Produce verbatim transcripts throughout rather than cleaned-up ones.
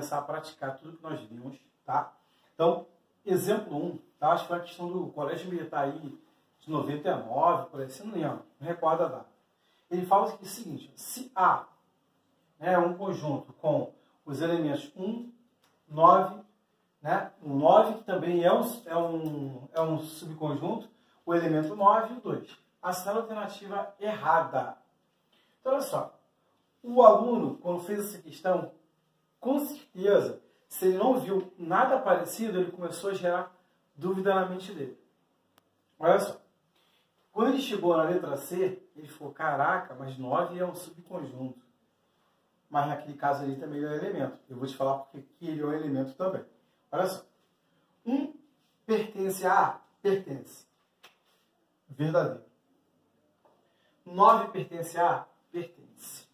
começar a praticar tudo que nós vimos, tá? Então, exemplo um, tá? Acho que foi a questão do Colégio Militar aí de noventa e nove, por aí, se não lembro, não recordo a data. Ele fala o seguinte, se A é um conjunto com os elementos um, nove, né? O nove, que também é um, é um, é um subconjunto, o elemento nove e o dois. Assinale a alternativa errada. Então, olha só. O aluno, quando fez essa questão, com certeza, se ele não viu nada parecido, ele começou a gerar dúvida na mente dele. Olha só. Quando ele chegou na letra C, ele falou, caraca, mas nove é um subconjunto. Mas naquele caso ali também ele é um elemento. Eu vou te falar porque aqui ele é um elemento também. Olha só. um pertence a A? Pertence. Verdadeiro. nove pertence a A? Pertence.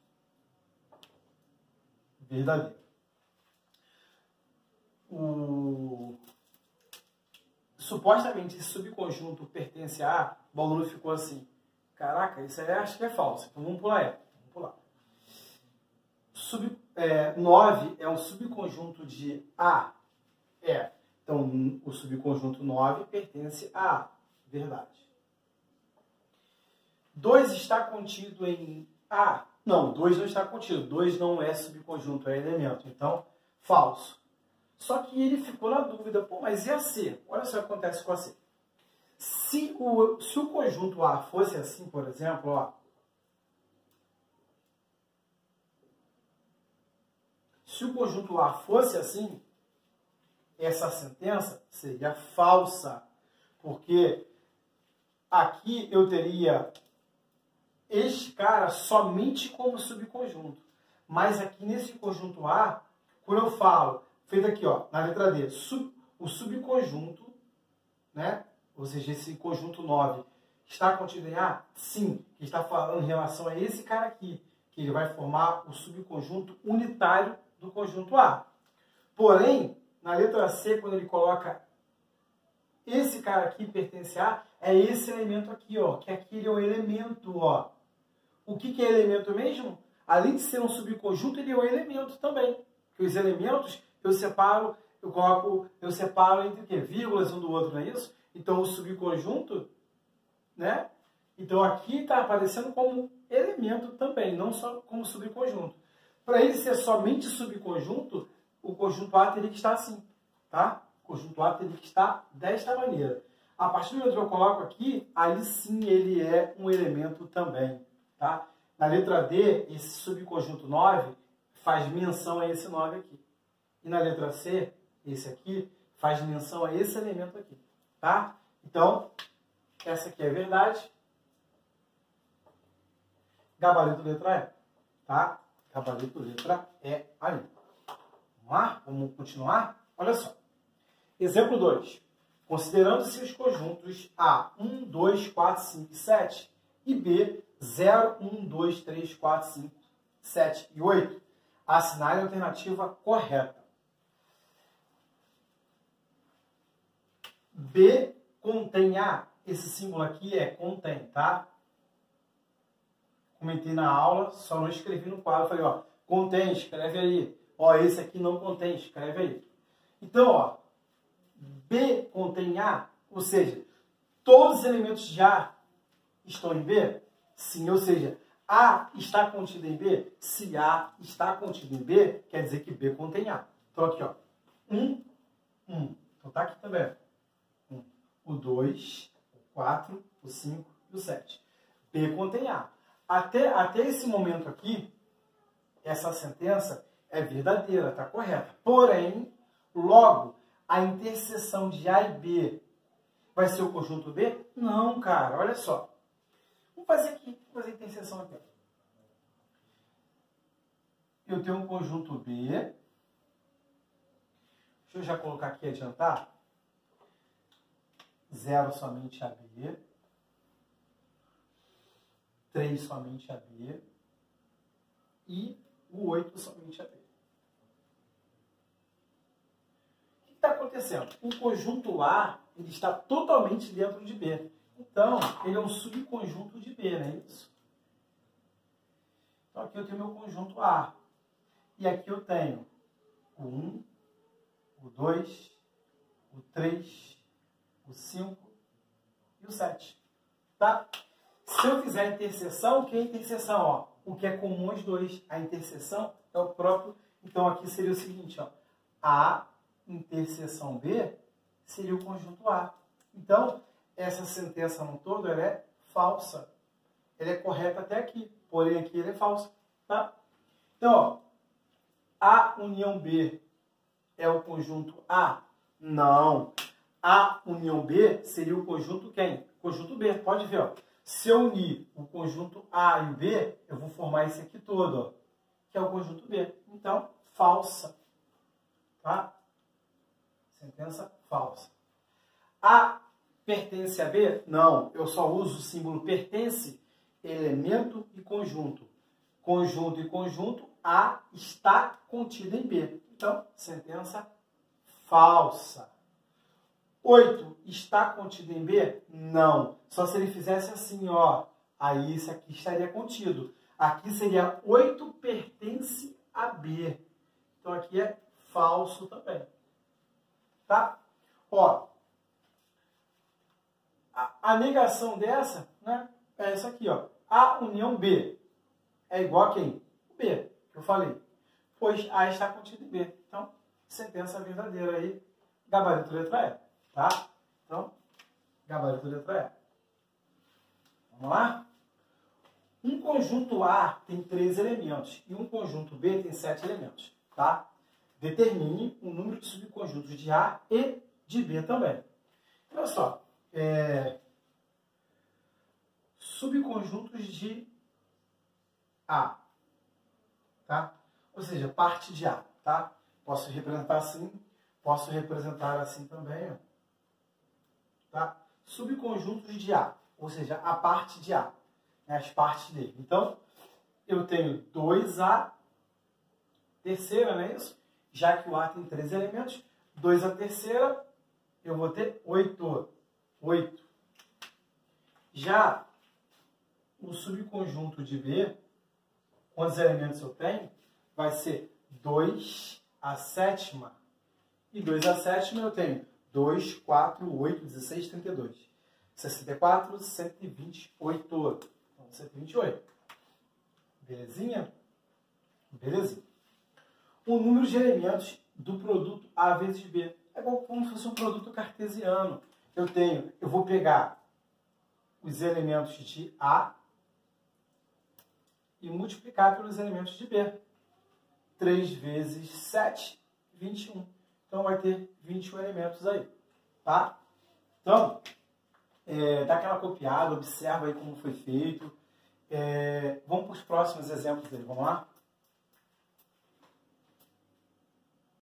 Verdadeiro. O... Supostamente esse subconjunto pertence a A, o aluno ficou assim, caraca, isso aí acho que é falso. Então vamos pular ela. Vamos pular. Sub, é, nove é um subconjunto de A? É. Então o subconjunto nove pertence a A. Verdade. dois está contido em A? Não, dois não está contido. dois não é subconjunto, é elemento. Então, falso. Só que ele ficou na dúvida, pô, mas e a C? Olha só o que acontece com a C. Se o, se o conjunto A fosse assim, por exemplo, ó, se o conjunto A fosse assim, essa sentença seria falsa. Porque aqui eu teria este cara somente como subconjunto. Mas aqui nesse conjunto A, quando eu falo, feito aqui, ó, na letra D, sub, o subconjunto, né? Ou seja, esse conjunto nove está contido em A? Sim, que está falando em relação a esse cara aqui, que ele vai formar o subconjunto unitário do conjunto A. Porém, na letra C, quando ele coloca esse cara aqui pertence a, é esse elemento aqui, ó, que aqui ele é um elemento, ó. O que, que é elemento mesmo? Além de ser um subconjunto, ele é um elemento também. Porque os elementos eu separo, eu coloco, eu separo entre o quê? Vírgulas um do outro, não é isso? Então o subconjunto, né? Então aqui está aparecendo como elemento também, não só como subconjunto. Para ele ser somente subconjunto, o conjunto A teria que estar assim, tá? O conjunto A teria que estar desta maneira. A partir do momento que eu coloco aqui, aí sim ele é um elemento também, tá? Na letra D, esse subconjunto nove faz menção a esse nove aqui. E na letra C, esse aqui faz menção a esse elemento aqui, tá? Então, essa aqui é verdade. Gabarito letra E, tá? Gabarito letra E ali. Vamos lá? Vamos continuar? Olha só. Exemplo dois. Considerando-se os conjuntos A, um, dois, quatro, cinco e sete e B, zero, um, dois, três, quatro, cinco, sete e oito, assinale a alternativa correta. B contém A. Esse símbolo aqui é contém, tá? Comentei na aula, só não escrevi no quadro. Falei, ó, contém, escreve aí. Ó, esse aqui não contém, escreve aí. Então, ó, B contém A, ou seja, todos os elementos de A estão em B? Sim, ou seja, A está contido em B? Se A está contido em B, quer dizer que B contém A. Então aqui, ó, um, um. Então tá aqui também. um. O dois, o quatro, o cinco e o sete. B contém A. Até, até esse momento aqui, essa sentença é verdadeira, está correta. Porém, logo, a interseção de A e B vai ser o conjunto B? Não, cara, olha só. Vamos fazer aqui, vamos fazer a interseção aqui. Eu tenho um conjunto B. Deixa eu já colocar aqui e adiantar. zero somente A B. três somente A B. E o oito somente A B. O que está acontecendo? O conjunto A ele está totalmente dentro de B. Então, ele é um subconjunto de B, não é isso? Então, aqui eu tenho meu conjunto A. E aqui eu tenho o um, o dois, o três, o cinco e o sete. Tá? Se eu fizer a interseção, o que é interseção? Ó, o que é comum aos dois. A interseção é o próprio. Então, aqui seria o seguinte, ó. A interseção B seria o conjunto A. Então, essa sentença no todo, ela é falsa. Ela é correta até aqui, porém aqui ela é falsa. Tá? Então, ó, A união B é o conjunto A? Não. A união B seria o conjunto quem? Conjunto B. Pode ver, ó. Se eu unir o conjunto A e o B, eu vou formar esse aqui todo, ó, que é o conjunto B. Então, falsa. Tá? Sentença falsa. A pertence a B? Não. Eu só uso o símbolo pertence, elemento e conjunto. Conjunto e conjunto, A está contido em B. Então, sentença falsa. oito está contido em B? Não. Só se ele fizesse assim, ó. Aí isso aqui estaria contido. Aqui seria oito pertence a B. Então aqui é falso também. Tá? Ó. A, a negação dessa, né, é essa aqui, ó. A união B é igual a quem? O B, que eu falei. Pois A está contido em B. Então, sentença verdadeira aí. Gabarito letra E. Tá? Então, gabarito letra E. Vamos lá? Um conjunto A tem três elementos e um conjunto B tem sete elementos. Tá? Determine o número de subconjuntos de A e de B também. Olha só. É... Subconjuntos de A. Tá? Ou seja, parte de A. Tá? Posso representar assim, posso representar assim também, ó. Tá? Subconjuntos de A, ou seja, a parte de A, né, as partes dele. Então, eu tenho dois A, terceira, não é isso? Já que o A tem três elementos, dois A terceira, eu vou ter oito. oito. Já o subconjunto de B, quantos elementos eu tenho? Vai ser dois A sétima. E dois A sétima eu tenho dois, quatro, oito, dezesseis, trinta e dois. sessenta e quatro, cento e vinte e oito. Então, cento e vinte e oito. Belezinha? Belezinha. O número de elementos do produto A vezes B é igual como se fosse um produto cartesiano. Eu tenho, eu vou pegar os elementos de A e multiplicar pelos elementos de B. três vezes sete, vinte e um. Então, vai ter vinte e um elementos aí, tá? Então, é, dá aquela copiada, observa aí como foi feito. É, vamos para os próximos exemplos dele, vamos lá?